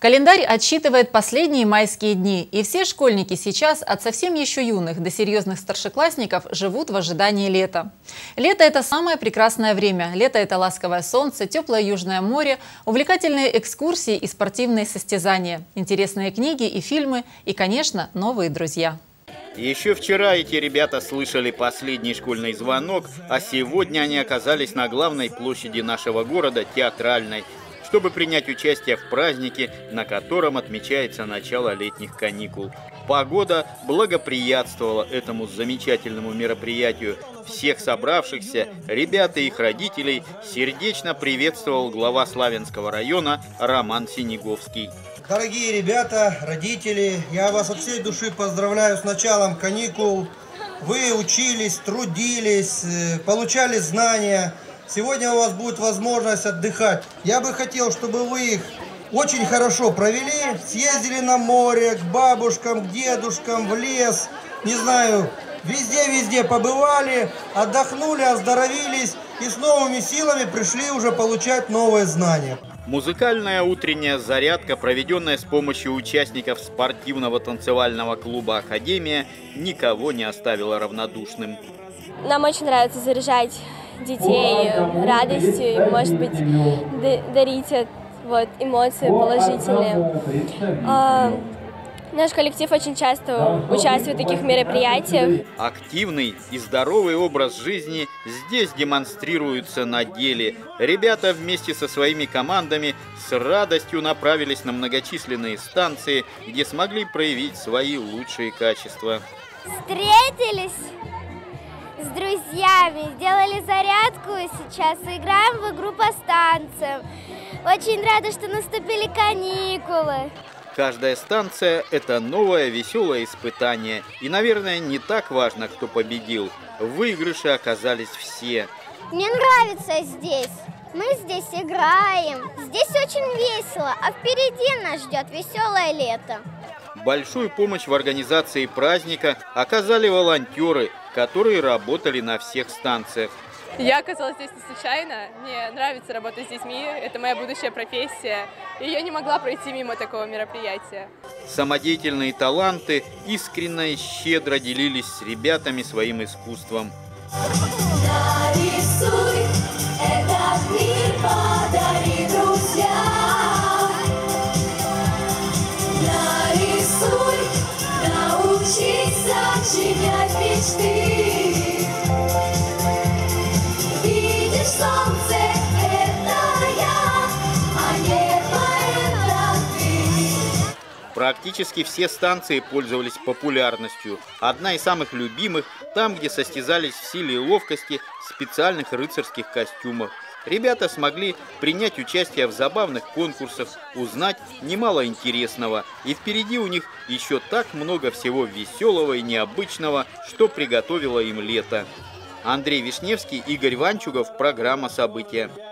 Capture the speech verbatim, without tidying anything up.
Календарь отсчитывает последние майские дни, и все школьники сейчас, от совсем еще юных до серьезных старшеклассников, живут в ожидании лета. Лето – это самое прекрасное время. Лето – это ласковое солнце, теплое южное море, увлекательные экскурсии и спортивные состязания, интересные книги и фильмы и, конечно, новые друзья. Еще вчера эти ребята слышали последний школьный звонок, а сегодня они оказались на главной площади нашего города – Театральной, чтобы принять участие в празднике, на котором отмечается начало летних каникул. Погода благоприятствовала этому замечательному мероприятию. Всех собравшихся, ребят и их родителей, сердечно приветствовал глава Славянского района Роман Синеговский. Дорогие ребята, родители, я вас от всей души поздравляю с началом каникул. Вы учились, трудились, получали знания. Сегодня у вас будет возможность отдыхать. Я бы хотел, чтобы вы их очень хорошо провели, съездили на море, к бабушкам, к дедушкам, в лес, не знаю, везде-везде побывали, отдохнули, оздоровились и с новыми силами пришли уже получать новые знания. Музыкальная утренняя зарядка, проведенная с помощью участников спортивного танцевального клуба «Академия», никого не оставила равнодушным. Нам очень нравится заряжать детей радостью и, может быть, дарить вот, эмоции положительные. А, наш коллектив очень часто участвует в таких мероприятиях. Активный и здоровый образ жизни здесь демонстрируется на деле. Ребята вместе со своими командами с радостью направились на многочисленные станции, где смогли проявить свои лучшие качества. Встретились с друзьями, сделали зарядку и сейчас играем в игру по станциям. Очень рада, что наступили каникулы. Каждая станция – это новое веселое испытание. И, наверное, не так важно, кто победил. В выигрыше оказались все. Мне нравится здесь. Мы здесь играем. Здесь очень весело, а впереди нас ждет веселое лето. Большую помощь в организации праздника оказали волонтеры, которые работали на всех станциях. Я оказалась здесь не случайно. Мне нравится работать с детьми, это моя будущая профессия. И я не могла пройти мимо такого мероприятия. Самодеятельные таланты искренне и щедро делились с ребятами своим искусством. Нарисуй этот мир, подари друзьям. Нарисуй, научись сочинять мечты. Видишь, солнце — это я, а небо — это ты. Практически все станции пользовались популярностью. Одна из самых любимых – там, где состязались в силе и ловкости в специальных рыцарских костюмах. Ребята смогли принять участие в забавных конкурсах, узнать немало интересного. И впереди у них еще так много всего веселого и необычного, что приготовило им лето. Андрей Вишневский, Игорь Ванчугов, программа «События».